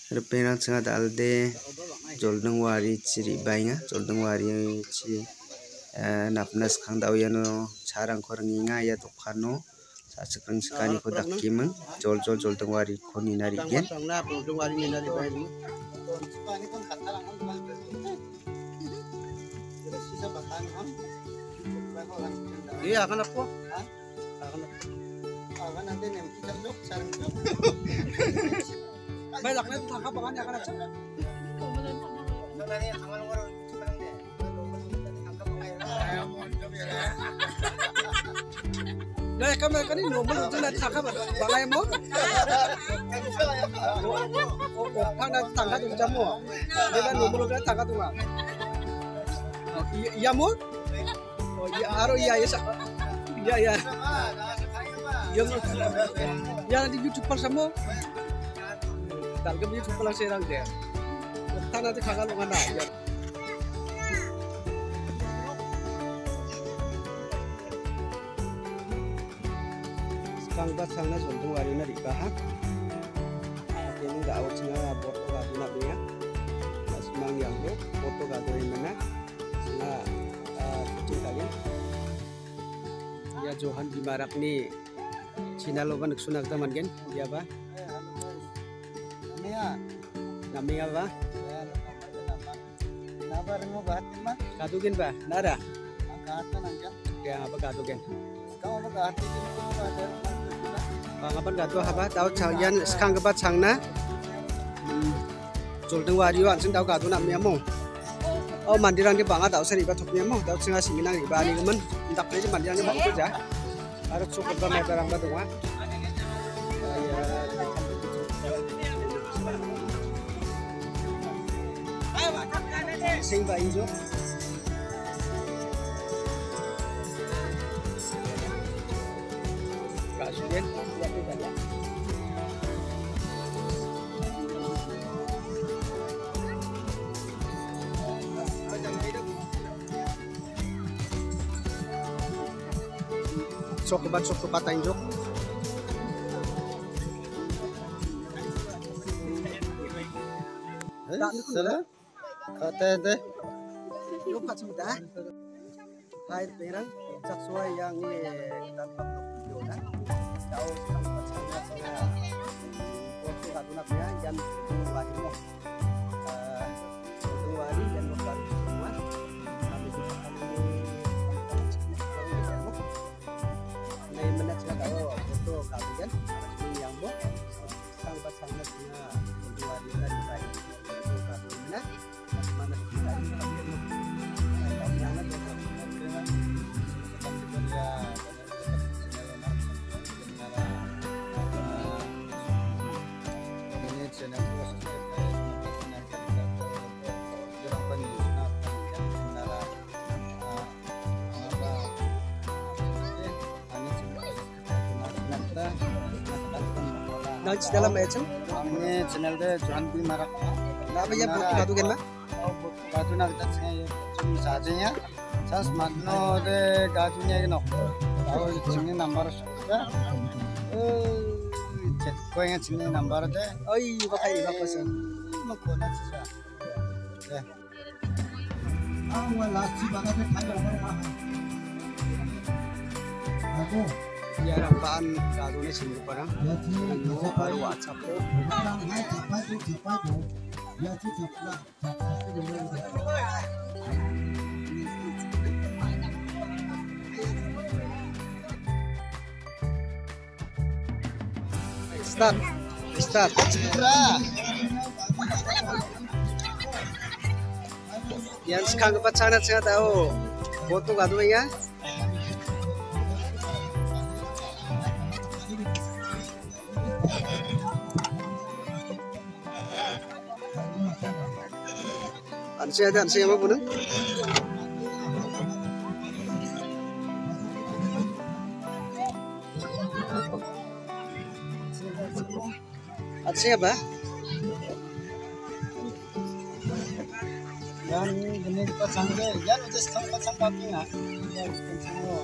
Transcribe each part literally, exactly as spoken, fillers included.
Repena cenga dalde Jolding wari ciri bainga Jolding wari ci napnas khang dau yano charang koranginga ya dokano sasekrang sekani ko dakkimeng jol jol Jolding wari ko ninari gen iya akan apa akan akan nanti nem kita jok sarang jok banyak nanti tangkap akan akan aja nah kamu kan ini nomor itu nanti tangkap bangai mau oh kan nanti tangkap tuh jamu dia nomor itu tangkap tuh mah iya mau oh iya aro iya ya iya ya yang yang di YouTube sama dalgam YouTube lang serang deh kan nanti kakak lu mana ya sekarang bat sana Jolding wari na dikahak ini nggak awal cina foto gado nabinya semang yang lo foto gado ini mana cina kucing kalian ya Johan Bimarak nih Cina loban sunak teman kan ya ba namanya apa nama rengo bahat mah katugen ba nada angkatan angkat ya apa katugen kau apa kahati itu ada pangapan katu apa tahu kalian sekarang kebat sangna Jolding wari wan sing tahu katu namanya mau oh mandiran di bangga tahu seri batoknya mau tahu sengaja singinang di bani kemen tak aja mandirannya mau kerja harus cukup banget barang batu mah sing ba injo kasugen ya kita ya sok kebat sok kebat injo eh kata deh lupa sudah air perang sesuai yang ini tanpa video kan tahu sangat sangat waktu kadunaknya dan wari mo Jolding wari dan wari semua kami sudah kami naik menat sudah tahu foto kami kan harus yang mo sangat sangatnya Jolding wari dan baik kami menat mana kita ini dalam macam ini channel deh Johan Bimarak apa ya buat katu kan mah katu nak kita sini cuma saja saya smartno deh katunya ini tahu sini nomor sudah eh cek kau yang sini nomor deh oh iya pakai apa sih mau kona sih ya awal lagi banget deh kayak apa aku ya rampaan kado ni sini parang no baru WhatsApp ko start start yan sekarang kepat sangat saya tahu foto kado ya Ansi ada ansi apa pun? Ansi apa? Yan ini pasang deh, yan udah setengah pasang pakai nggak? Yan semua.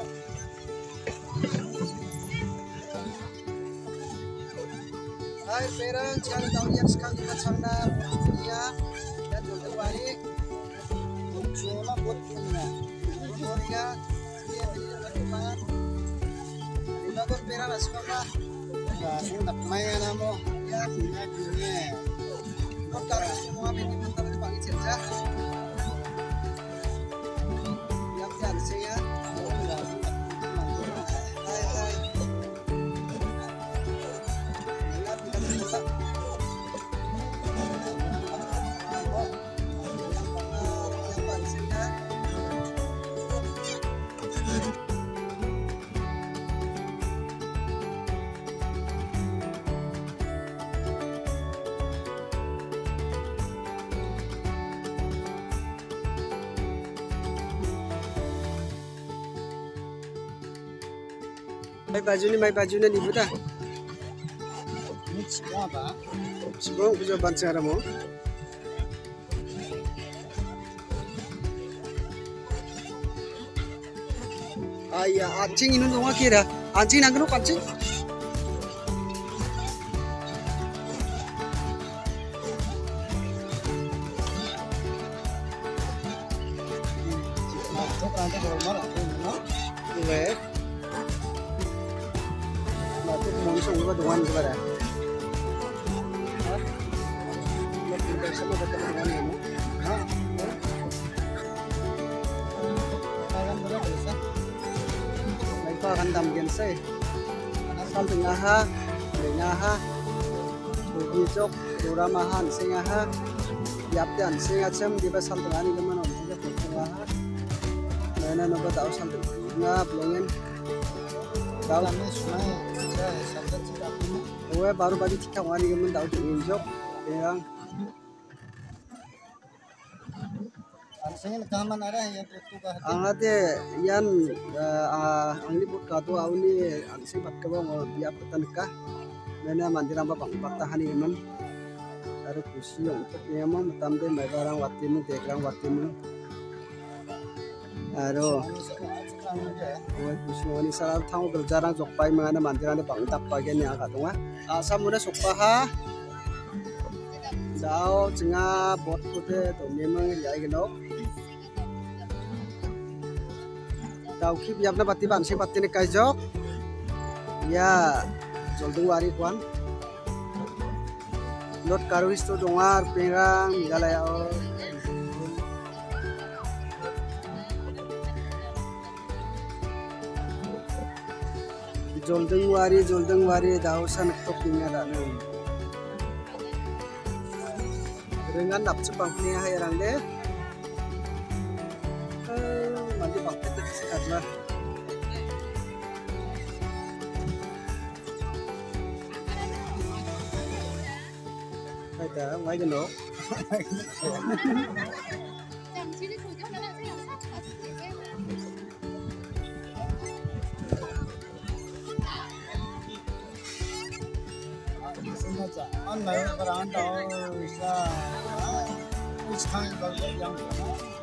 Air perang siang tahun yang sekarang kita sana dia dan Jolding wari cuma buat punya. Korea dia beli berkembang lima pun perang lah sekolah Nah, ini tak main namo. ya Punya punya. kau taruh semua ini pun taruh di bangki saja yang jangan saya hai hai lihat kita coba Mai baju ni mai baju ni buta. Ini semua apa? Sebelum kita baca ramu. Ayah, anjing ini nunggu kira. Anjing nak kena anjing. Masuk nanti kalau mau aku mau. Boleh. Aku mau langsung ke dengan kepada. Hah? Mau tinggal sama dekat dengan kamu? Hah? Kalian berapa bisa? Baik pak akan tambahin saya. Asal tengah ha, tengah ha. Ubi jok, duramahan tengah ha. Yapdan tengah cem di pasal tengah ni kemana? Tidak tengah ha. Mana nak tahu asal tengah pelanggan. Dalam ini semua saya sampai tidak punya. Gue baru bagi tiga wari kemen tahu dengan jok yang Arsanya kaman ada yang itu kah? angate yan angli put kado awni ansi bat kabong biap ketanka mena mandiran babang patahani kemen aru kusi untuk memang tamde megarang watimu tegrang watimu aru gue kusi wani salah tahu berjarang jokpai mengana mandiran bang tak bagian yang agak tengah asam muda sokpaha Dao cenga bot kude to memang ya genok Dao ki biapna bati ban sing bati ne kaijok ya Jolding wari kwan Lot karuis to dongar perang migalaya o Jolding wari Jolding wari dao san tok pinga da ne dengan nafsu bangkini hai orang deh nanti bangkit itu sekatlah ada ngay cái nổ Anh này berantau bisa, usaha kalau yang